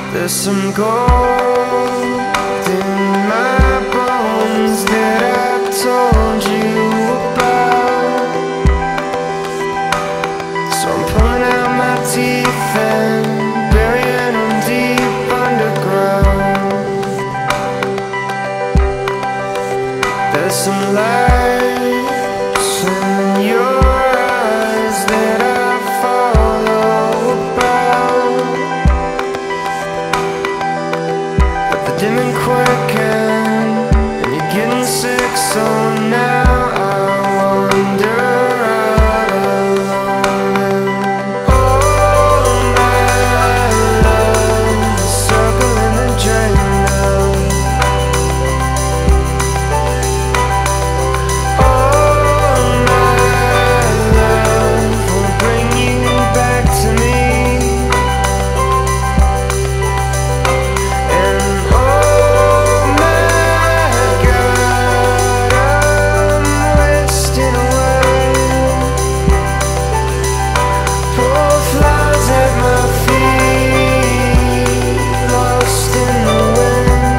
There's some gold in my bones that I've told you about. So I'm pulling out my teeth and burying them deep underground. There's some lights in your eyes that I follow about, but they're dim and quirking, and you're getting sick, so now I wander out alone. Oh my love, circling the drain now. Oh my love, will bring you back to me. And oh my God, I'm wasting away. Poor flowers at my feet, lost in the wind.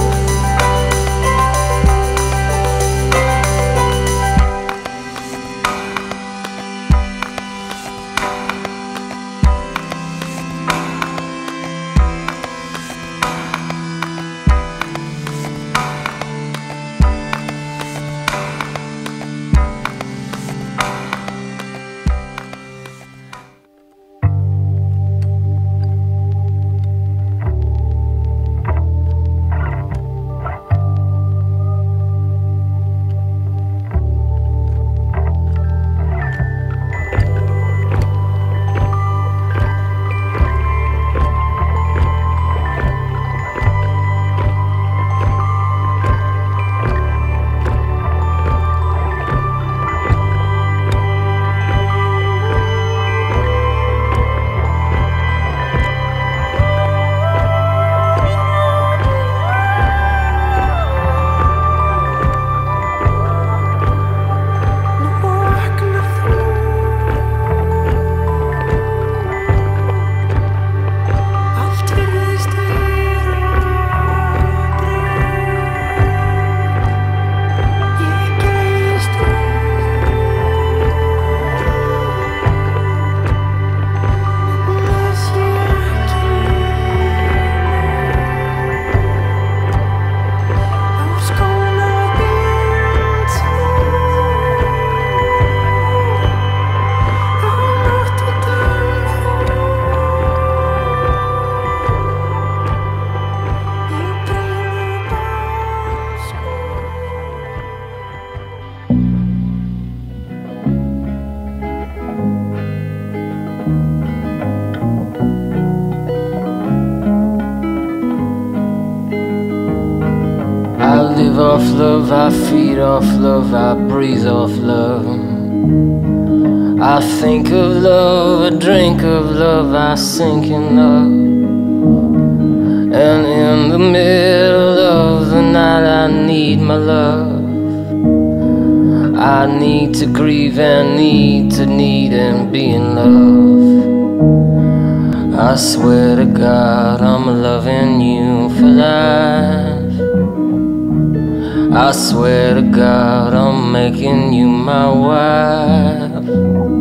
I live off love, I feed off love, I breathe off love. I think of love, I drink of love, I sink in love. And in the middle of the night I need my love. I need to grieve and need to need and be in love. I swear to God I'm loving you for life. I swear to God I'm making you my wife.